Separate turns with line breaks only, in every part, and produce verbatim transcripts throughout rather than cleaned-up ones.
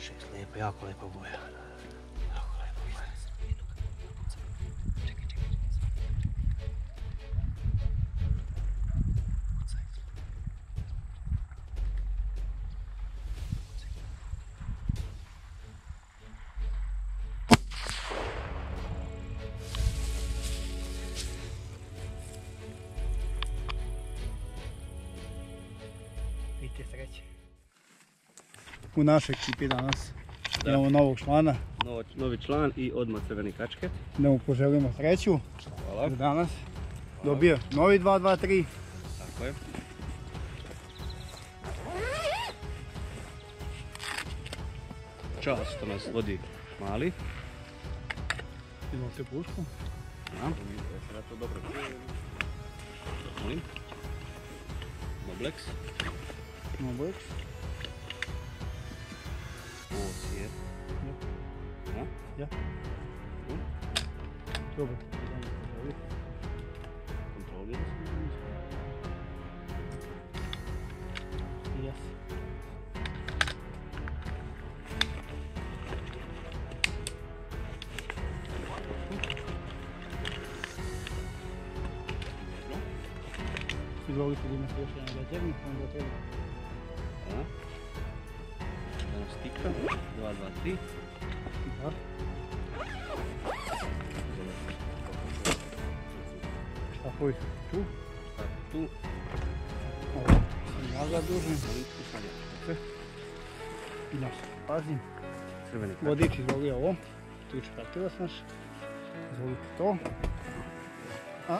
Šeks, lijepo, jako lijepa boja. Jako lijepa boja.
Vidite sreće. U našoj ekipi danas da. Imamo novog člana.
Novo, novi član i odmah crveni kačket.
Da mu poželimo sreću.
Hvala.
Za danas. Hvala. Dobio novi dva dva tri.
Tako je. Čas što nas vodi mali.
Idemo te pušku.
Ja. Sada to dobro čujem. Molim. Noblex.
Noblex.
Osjet. Ja.
Ja. Dobro.
Kontrolira se.
Yes. Izvolite da imate još jedan večernik, onda treba.
Hvala. Jedan stika, dva dva tri.
Da. Šta koji su tu?
Tako, tu.
Ovo sam ja zadužen. I nas pazim.
Crveni kačket.
Vodič izvoli ovo. Ključ pratilac naš. Izvolite to. A?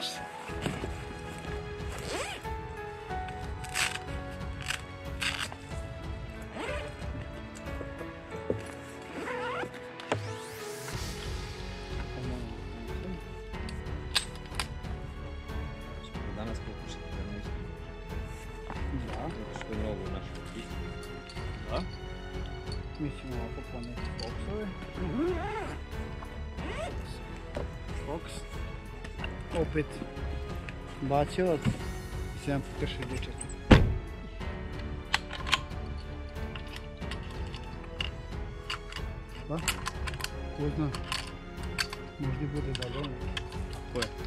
Danas pokušati da ne ispiti.
Da.
Zato što je novo u našoj ekipi. Da.
Mi ćemo ovako poneti foksove. Foks. Opet bačevac i sedam puta šezdeset četiri. Da? Ko zna? Možda i bude dobro.
Ko je?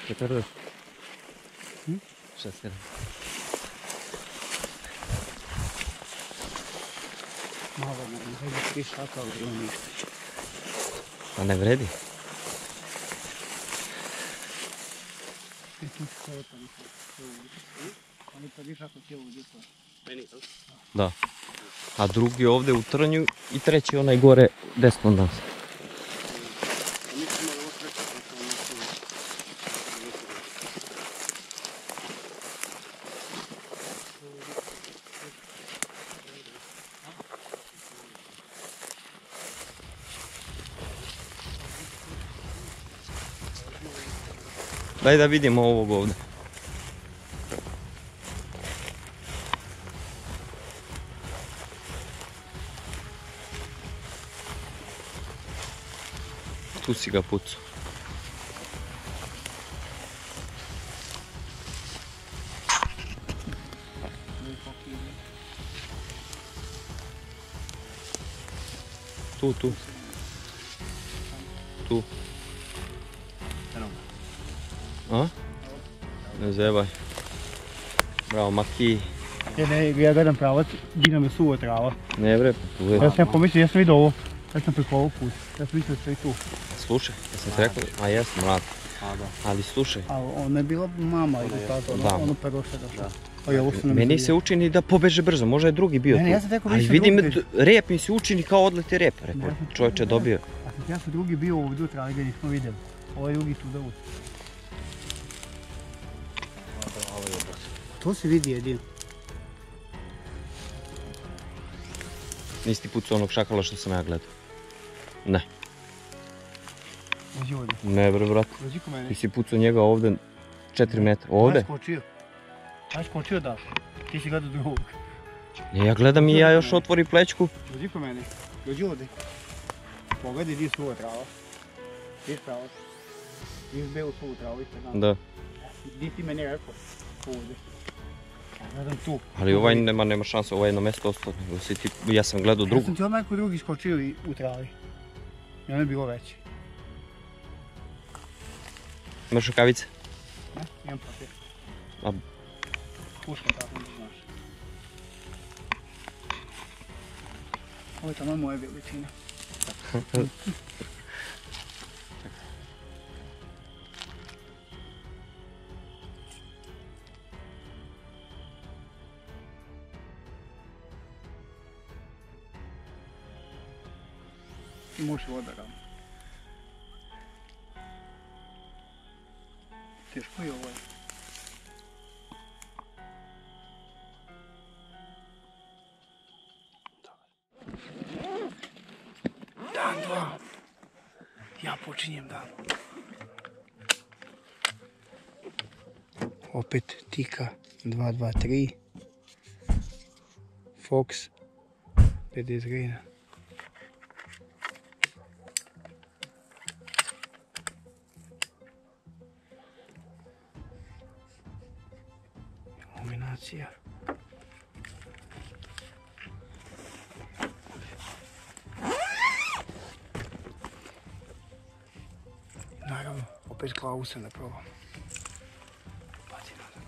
četrdeset.
Hm?
šest sedam.
Malo ne, ne vredi tri sata, ali ima ništa.
Pa ne vredi. Da. A drugi ovdje u trnju i treći onaj gore desno od nas. Daj da vidimo ovog ovdje. Tu si ga pucao. Tu, tu. Tu. A? Ne zebaj. Bravo, Maki.
Ja, ne, ja gledam pravac, di nam je suva trava.
Ne bre, tu je.
Ja sam pomislio, ja sam vidio ovo. Ja sam preko ovog put. Ja sam mislio da sve tu.
Slušaj, jesam ti rekao? A jesam, mlad. Ali slušaj.
A ona je bila mama ili tata,
Da.
ono prvo što je došlo. A i ovo su nam
Meni
izvidjeli.
se učini da pobeže brzo, možda je drugi bio
Ne, ne,
tu.
ja sam rekao,
Ali
više
vidim,
drugi.
d- rep mi se učini kao odleti rep. Rekao,
Ne, ja sam
čovječe
rekao,
dobio.
A sad ja sam drugi bio ovdje u travi ga nismo vidjeli. Ovaj drugi tu da uči. To se vidi jedino.
Nisi ti pucao onog šakala što sam ja gledao. Ne.
Dođi ovdje.
Ne bre, brat.
Dođi ko mene.
Ti si pucao njega ovdje četiri metra.
Aj
Ovdje?
skočio. Aj skočio da. Ti si gledao drugog.
Ne, ja gledam i ja još otvori plećku.
Dođi ko mene. Dođi ovdje. Pogledaj di je suva trava. Viš pravac. Viš belu suvu travu ispred nas.
Da.
Di ti meni rekao? Ovdje. Ja gledam tu.
Ali ovaj nema, nema šanse, ovo je jedno mjesto ostalo. Nego si ti, ja sam gledao
Ja
drugo.
sam ti odmah neko drugi skočio i- u travi. I ono je bilo veće.
Imaš rukavice?
Ne? Imam papir.
A-
Puška tako ne znaš. Ovo je tamo moja veličina. I može voda ravno. Teško je ovo. Dan, dva. Ja počinjem dan. Opet Tika dva dva tri. Fox pedeset grina. Iluminacija. Naravno, opet glavu sam da probam. Pazi nazad.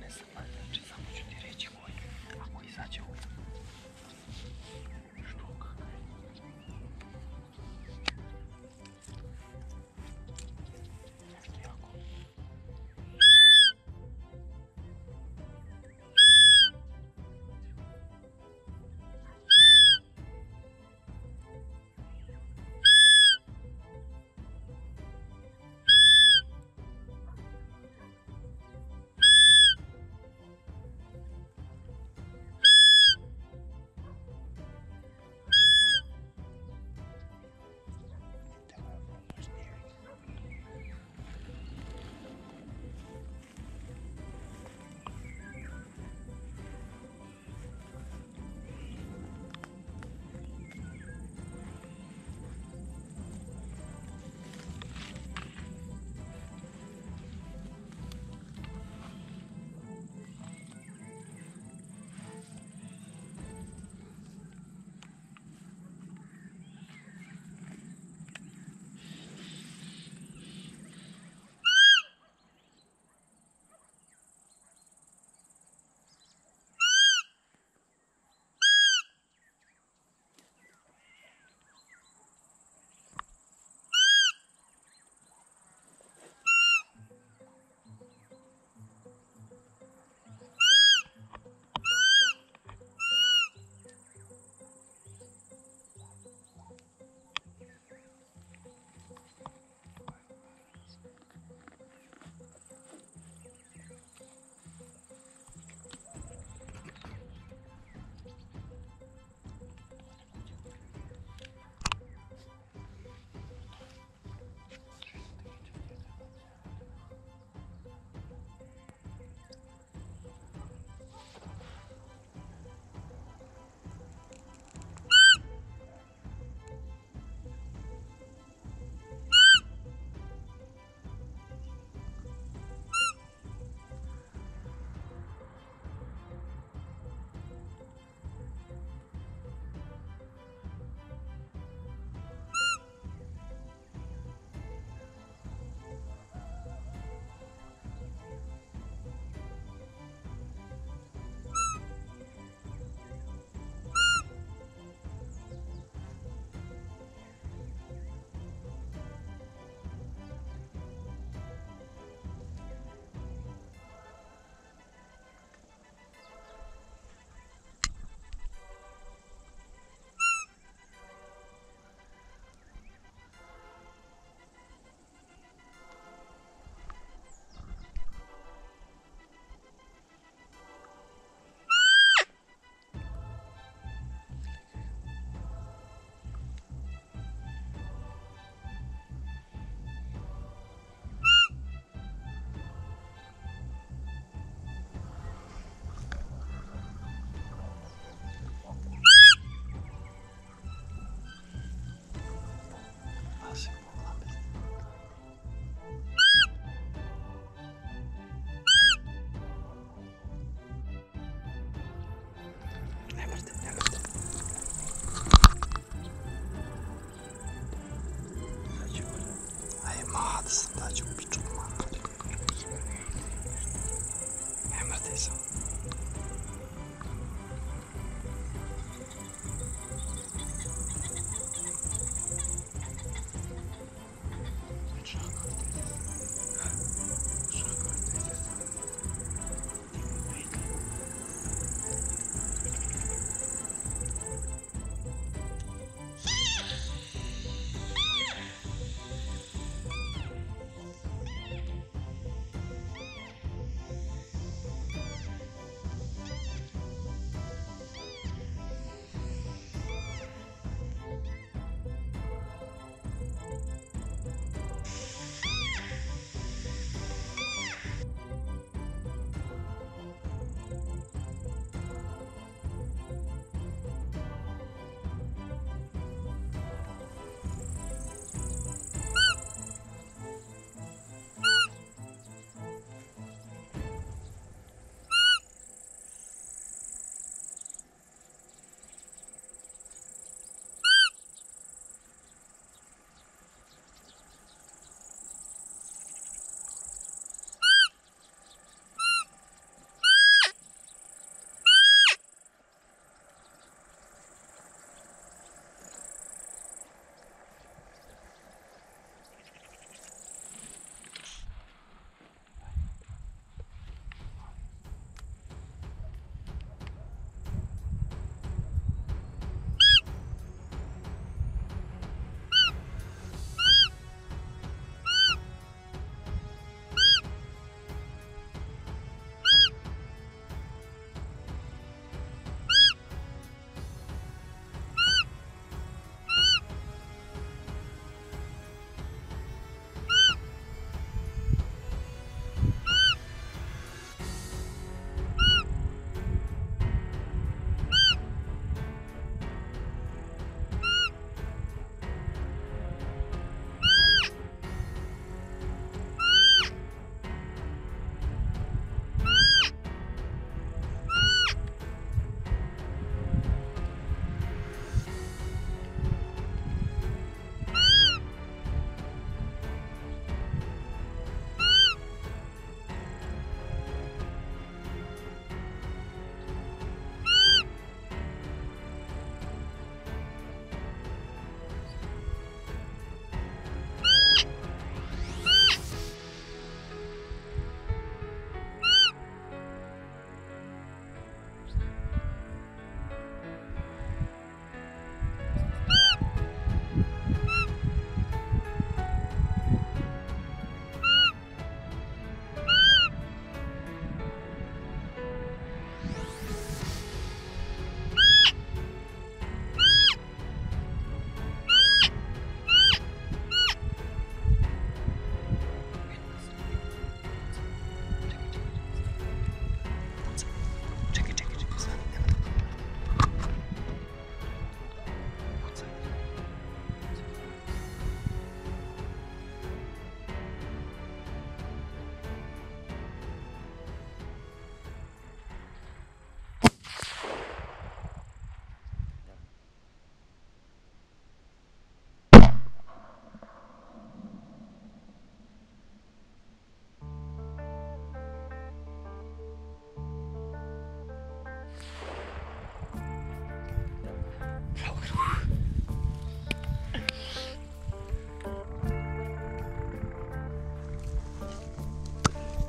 ne znam, znači samo ću ti reći koji. Ako izađe u štuk. Nešto jako.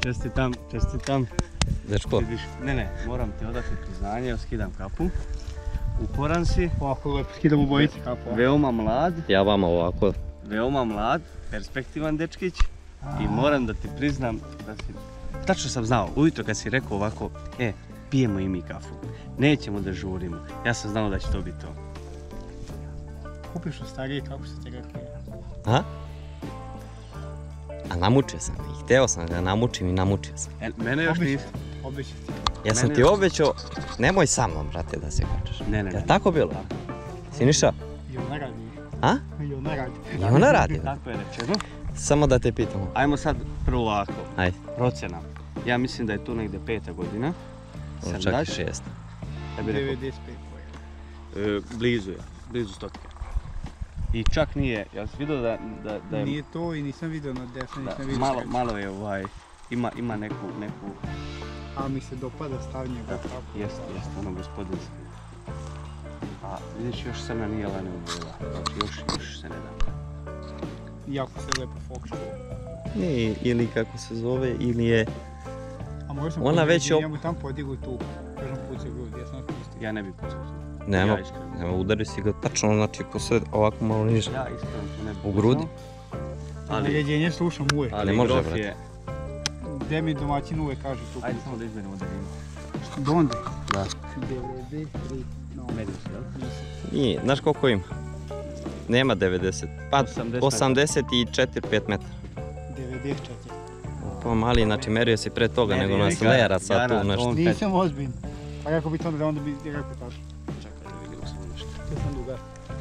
Čestitam, čestitam.
Dečko,
Vidiš, ne, ne, moram ti odati priznanje, evo skidam kapu. Uporan si,
Ovako lepo skidam u bojici kapu.
veoma mlad,
ja vama ovako,
veoma mlad, perspektivan dečkić i moram da ti priznam da si... Tačno sam znao, ujutro kad si rekao ovako, e, pijemo i mi kafu, nećemo da žurimo, ja sam znao da će to biti to.
Kupiš od starije kako se ti rekao.
a? A namučio sam i hteo sam da ga namučim i namučio sam.
E, mene još
Obećao
nisi...
Obećao ti.
Ja sam
Mene-
ti obećao, nemoj sa mnom, brate, da se kačeš.
Ne, ne,
Je
ne.
tako bilo? Siniša?
I ona radi.
A?
I ona radi.
I ona radi.
Tako je rečeno.
Samo da te pitamo.
Ajmo sad prvo ovako,
Ajde,
procjena. Ja mislim da je tu negdje peta godina.
ono
Sam
čak i
daš?
šest.
Ja bih rekao,
devedeset pet poena.
e, blizu je, blizu stotke. I čak nije, ja sam vidio da, da, da je
Nije to i nisam vidio na desno,
da,
nisam vidio
malo,
sreću.
malo je ovaj, ima, ima neku, neku,
A mi se dopada stavnje
da,
go tako.
jest, jest, ono gospodinski. A vidiš, još se na nije lane odvojila, znači još, još se ne da.
Jako se lepo fokša.
Nije, ili kako se zove, ili je...
A možda sam
Ona već op-
njemu tam podigu tu. Kažem pucaj grudi, ja sam na pustio.
Ja ne bih pucao tu.
Nema,
Ja iskreno.
nema, udari si ga tačno, znači posred ovako malo niže.
Ja iskreno tu ne bih
U grudi?
pucao,
Ali
Ali,
jedinje slušam uvijek.
ali
Ne može,
grof
brate.
je,
Gde mi domaćin uvijek kaže tu.
ajde samo da izmerimo daljinu.
Donde?
Da.
devedeset tri. No.
Medio se, jel?
Nije, znaš koliko ima? Nema devedeset, pa
osamdeset.
osamdeset četiri pet metara.
devedeset četiri.
Pa mali, znači merio si pre toga nego
Merio
nas
je,
lera sad
Gara,
tu nešto.
on-
Nisam ozbiljno. Pa kako bi to onda, onda bi rekao tako.
Čekaj da vidimo samo nešto.
To sam dugar.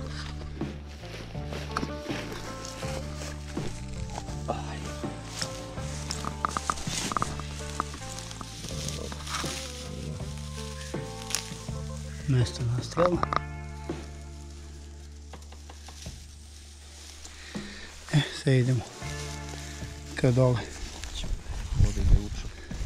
Mesto nastrela. E, sad idemo ka dole.
Ovdje je učio.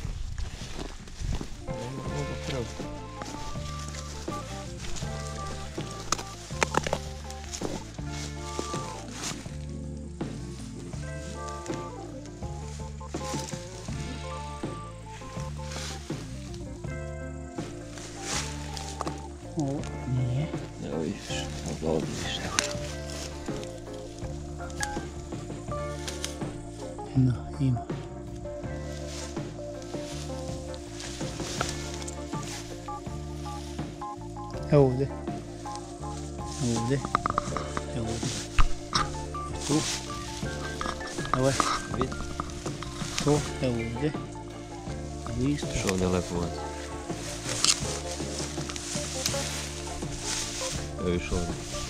Ovo nije.
Evo vidiš, ovdje ovdje vidiš.
Da, ima. Evo ovdje. Evo ovdje. Evo ovdje. Tu. Evo je.
Vidi.
Tu. Evo ovdje. Evo isto.
Što ovdje lepo vodi. Evo vidiš ovdje.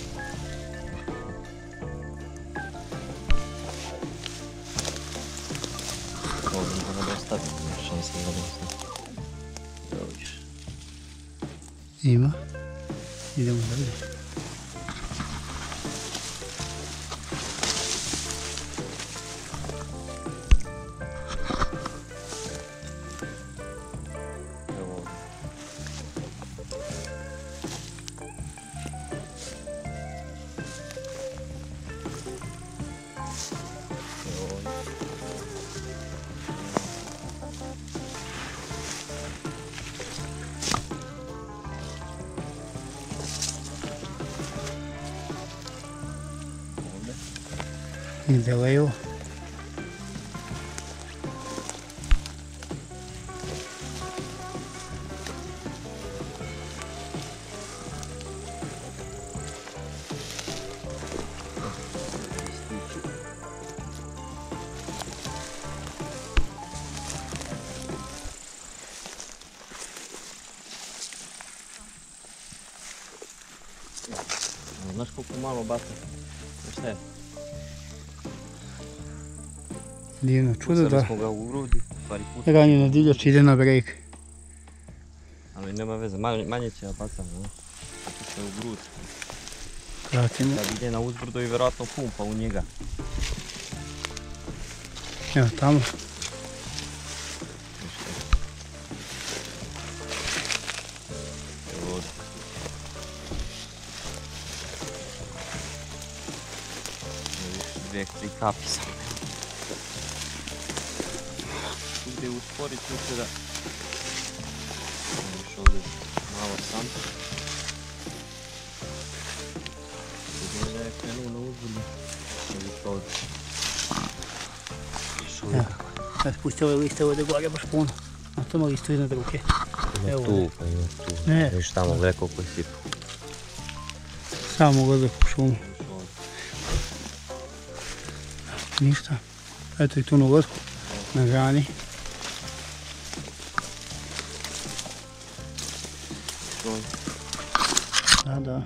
Ovdje možemo da ostavimo, nema šanse da ne ostavimo. Evo vidiš.
Ima. Idemo dalje.
Evo ovdje. Evo ovdje. Ovdje.
Ide levo.
Znaš koliko malo baca? Znaš šta je?
Divno čudo
Pucali
da
smo ga u grudi, stvari pucali.
ranjena divljač ide na breg.
Ali nema veze, manje, manje će ja bacam, ne? Ako se u grud.
Pratimo.
Kad ide na uzbrdo i vjerojatno pumpa u njega.
Evo tamo.
Evo ovdje. Evo vidiš, dvije, tri kapi sam. ili usporiti će da... Još ovdje malo sam. Vidim da je krenuo na uzbudu. Još ovdje. Još ovdje.
Ja spusti ove liste ovdje gore baš puno. A tamo listu iznad ruke.
Ima tu, pa ima tu.
Ne.
Viš tamo gledaj koliko je sipu.
Samo gledaj po šumu. Ništa. Eto i tu na losku. Na grani. Da, da.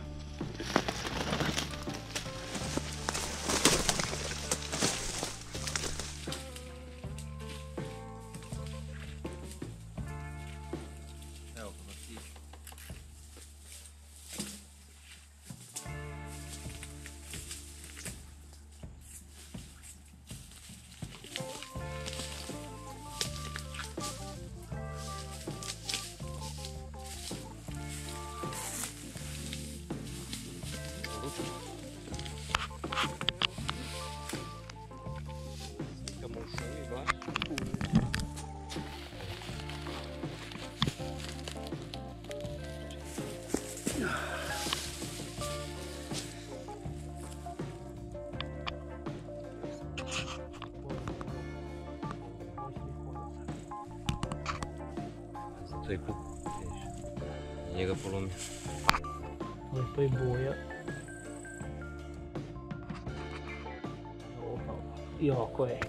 Evo, pa ti. Slikamo u šumi baš. Zato je kuk, vidiš. Njega polomio.
Lepo je boja. Jako je.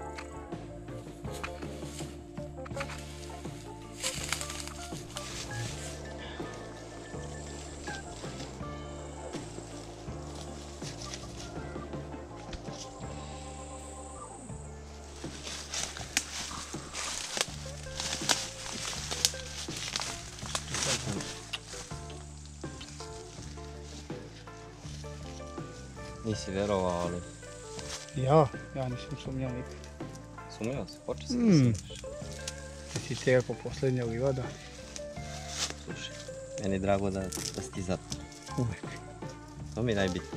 Nisi vjerovao, ali
Ja? Ja nisam sumnjao nikad.
sumnjao si, počeo si
Mm.
da sumnjaš.
Ti si te rekao posljednja livada.
Slušaj, meni je drago da, da si ti zato.
Uvijek.
To mi je najbitnije.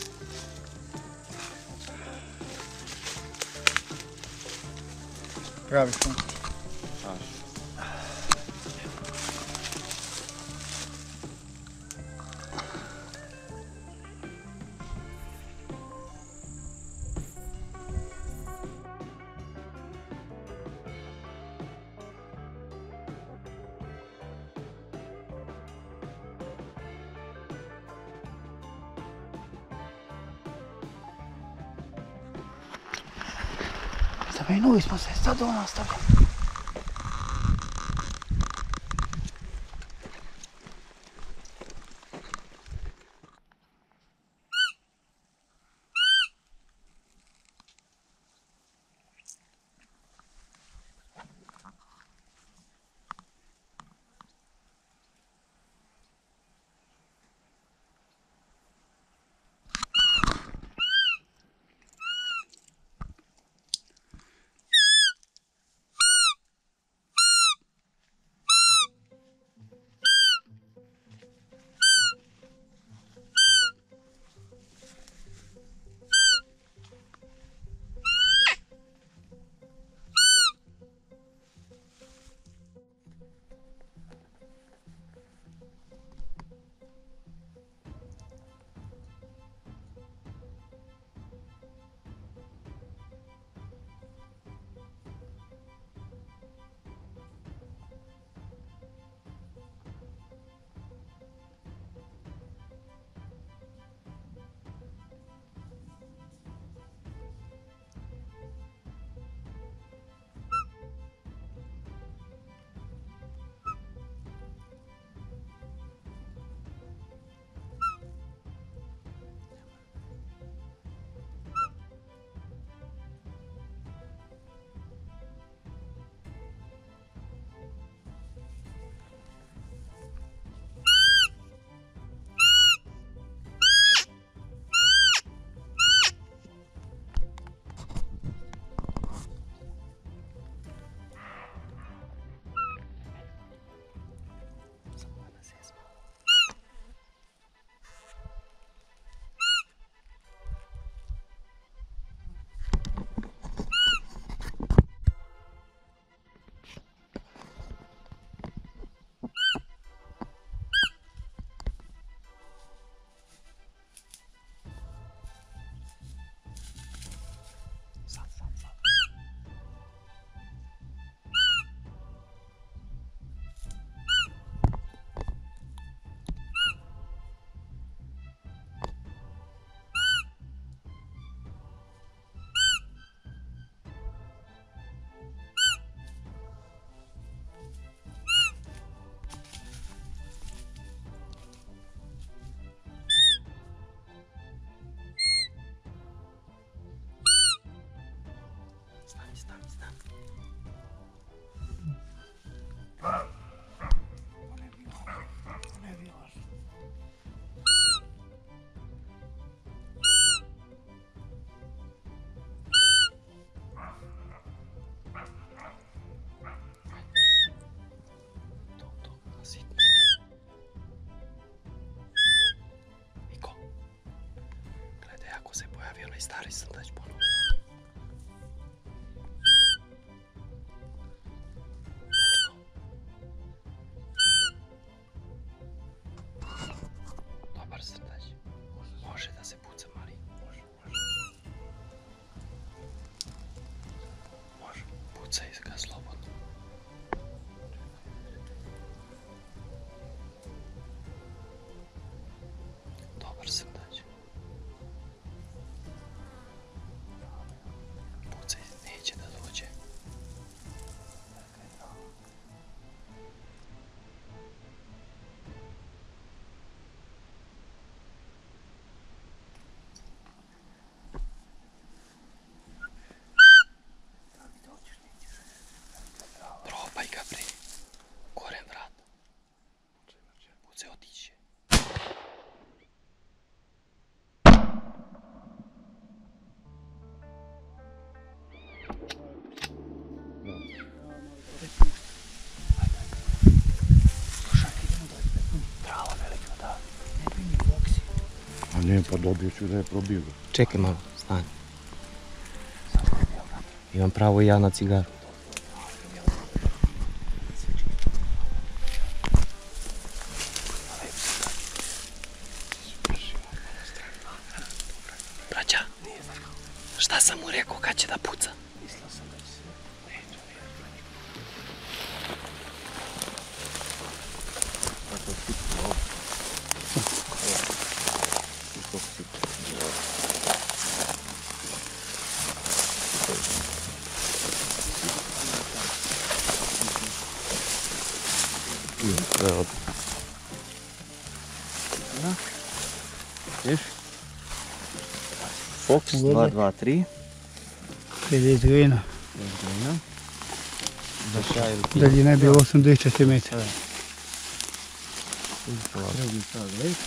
Pravi šum.
Znaš.
Zamenuli smo se, sad ovo nastavlja.
Aj stari srndać ponovo. Dečko. Dobar srndać. Može da se puca mali. Može, može. Može, pucaj ga slobodno. Dobar srndać. Pucaj, neće da dođe. Probaj ga bre. Koren vrata. Pucaj, otiće. Trava velika, da.
Ne brini, boksi.
A ne, pa dobio ću da je probio.
Čekaj malo, stani. Imam pravo i ja na cigaru. Braća, šta sam mu rekao kad će da puca?
Mislio sam da će se... Neće, neće.
Tako sitno ovo. Kako sitno.
Evo,
Viš? Fox dva dva tri.
pedeset grina.
da šaj ili ti.
Daljina je bila osamdeset četiri metra.
Drugi sad let.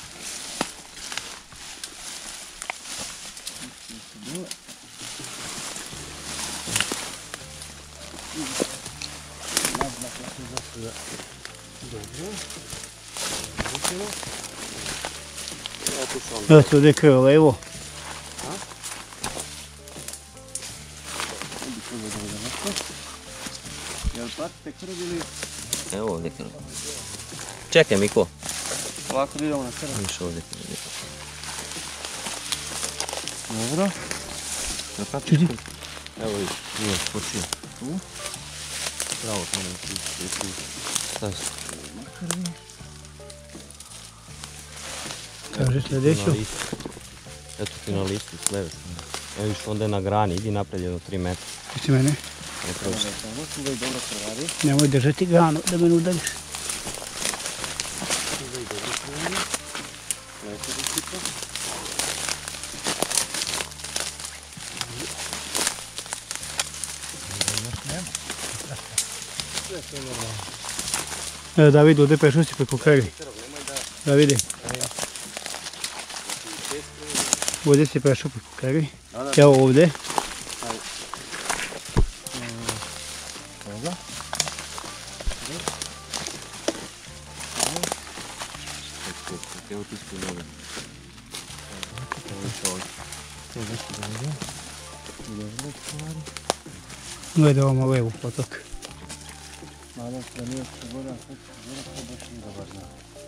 Evo tu ovdje krilo levo.
Jel patite krv ili...
Evo ovdje krv. Čekaj Miko.
Ovako da idemo na krv.
Viš ovdje krv.
Dobro. Jel patite
Čuti.
krv?
Evo viš, nije počio.
Tu.
Pravo tamo tu. tu. Šta si?
Kaže sljedeću.
Eto ti na listu s leve strane. Evo viš onda je na grani, idi naprijed jedno tri metra.
Pusti mene.
Ne proći.
Samo čuvaj dobro krvari.
Nemoj držati granu da me ne udariš.
Čuvaj dobro krvari. Lepo da sipa.
Evo David, ovdje prešao si preko krvi. Davide. Ovdje si prešao preko krvi. Evo ovdje.
Dobro.
Evo ti spi nove.
Gledaj ovamo levu potok.
Nadam se da nije pogodan, sad to baš nije dobar znak.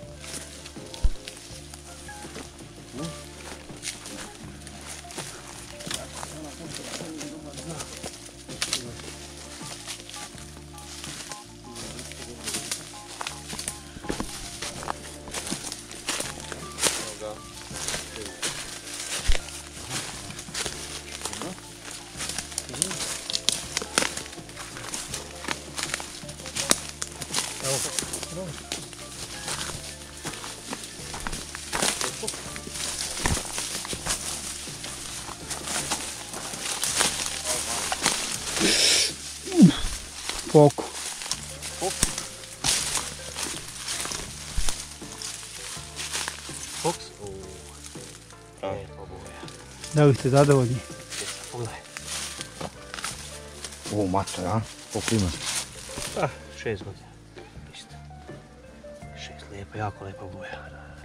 Foku.
Fox? Pravi poboja.
Da li ste zadovoljni?
Pogledaj.
Ovo mato, ja? Koliko ima?
Ah, šest godina. Isto. Šest, lijepa, jako lijepa boja.